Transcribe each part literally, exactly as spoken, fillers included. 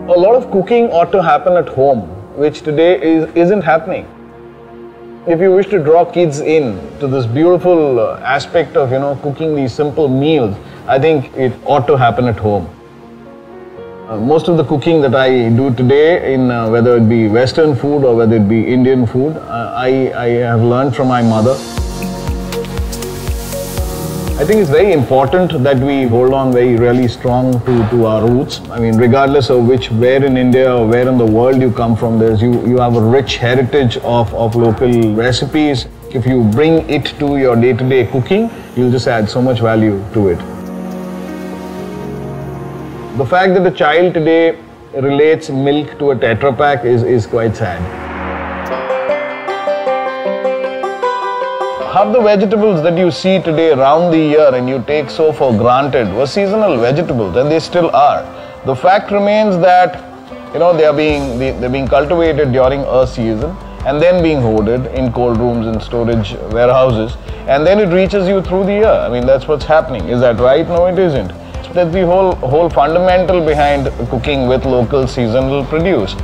A lot of cooking ought to happen at home, which today is, isn't happening. If you wish to draw kids in to this beautiful uh, aspect of, you know, cooking these simple meals, I think it ought to happen at home. Uh, most of the cooking that I do today, in uh, whether it be Western food or whether it be Indian food, uh, I, I have learned from my mother. I think it's very important that we hold on very really strong to, to our roots. I mean, regardless of which, where in India or where in the world you come from, there's you, you have a rich heritage of, of local recipes. If you bring it to your day-to-day cooking, you'll just add so much value to it. The fact that a child today relates milk to a Tetra Pak is, is quite sad. Half the vegetables that you see today around the year and you take so for granted were seasonal vegetables, and they still are. The fact remains that, you know, they are being they, they're being cultivated during a season and then being hoarded in cold rooms and storage warehouses, and then it reaches you through the year. I mean, that's what's happening. Is that right? No, it isn't. That's the whole whole fundamental behind cooking with local seasonal produce.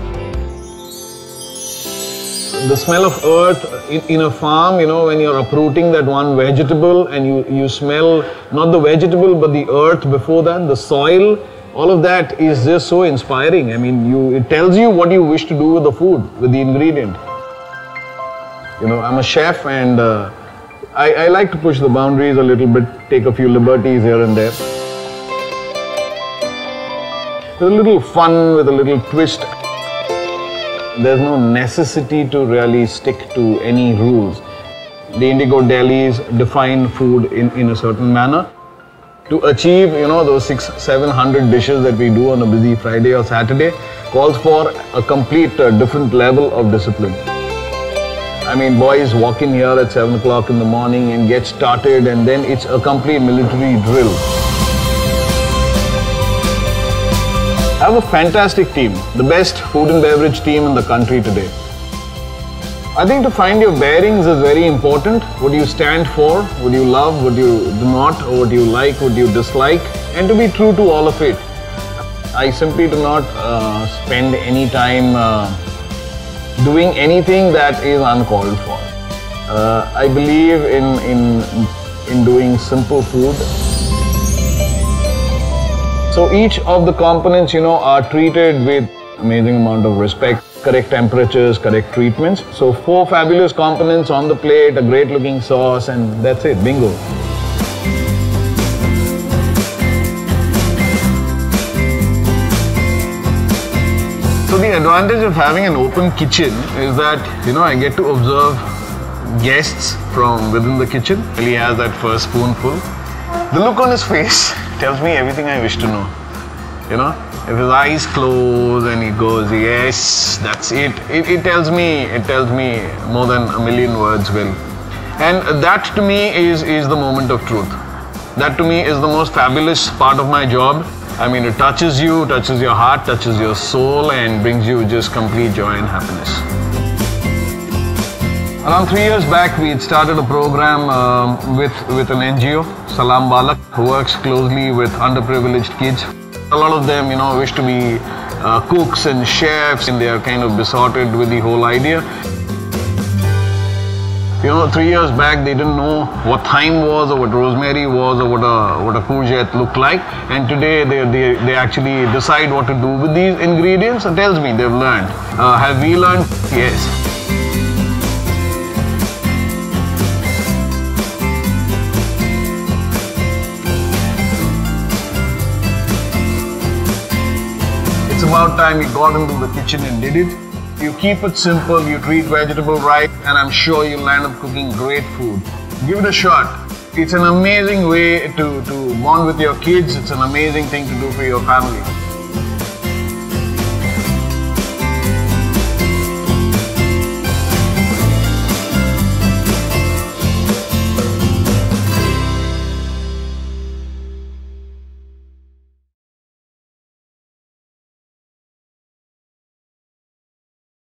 The smell of earth in, in a farm, you know, when you're uprooting that one vegetable and you, you smell not the vegetable but the earth before that, the soil, all of that is just so inspiring. I mean, you it tells you what you wish to do with the food, with the ingredient. You know, I'm a chef, and uh, I, I like to push the boundaries a little bit, take a few liberties here and there. With a little fun, with a little twist. There's no necessity to really stick to any rules. The Indigo delis define food in, in a certain manner. To achieve, you know, those six, seven hundred dishes that we do on a busy Friday or Saturday calls for a complete uh, different level of discipline. I mean, boys walk in here at seven o'clock in the morning and get started, and then it's a complete military drill. I have a fantastic team, the best food and beverage team in the country today. I think to find your bearings is very important. What do you stand for, what do you love, what do you do not, or what do you like, what do you dislike, and to be true to all of it. I simply do not uh, spend any time uh, doing anything that is uncalled for. Uh, I believe in, in, in doing simple food. So each of the components, you know, are treated with amazing amount of respect, correct temperatures, correct treatments. So four fabulous components on the plate, a great looking sauce, and that's it, bingo. So the advantage of having an open kitchen is that, you know, I get to observe guests from within the kitchen. He has that first spoonful. The look on his face tells me everything I wish to know. You know, if his eyes close and he goes, yes, that's it. It, it tells me, it tells me more than a million words will. And that to me is, is the moment of truth. That to me is the most fabulous part of my job. I mean, it touches you, touches your heart, touches your soul, and brings you just complete joy and happiness. Around three years back, we had started a program uh, with, with an N G O, Salam Balak, who works closely with underprivileged kids. A lot of them, you know, wish to be uh, cooks and chefs, and they are kind of besotted with the whole idea. You know, three years back, they didn't know what thyme was, or what rosemary was, or what a, what a courgette looked like. And today, they, they, they actually decide what to do with these ingredients. It tells me they've learned. Uh, have we learned? Yes. It's about time you got into the kitchen and did it. You keep it simple, you treat vegetable right, and I'm sure you'll end up cooking great food. Give it a shot. It's an amazing way to, to bond with your kids. It's an amazing thing to do for your family.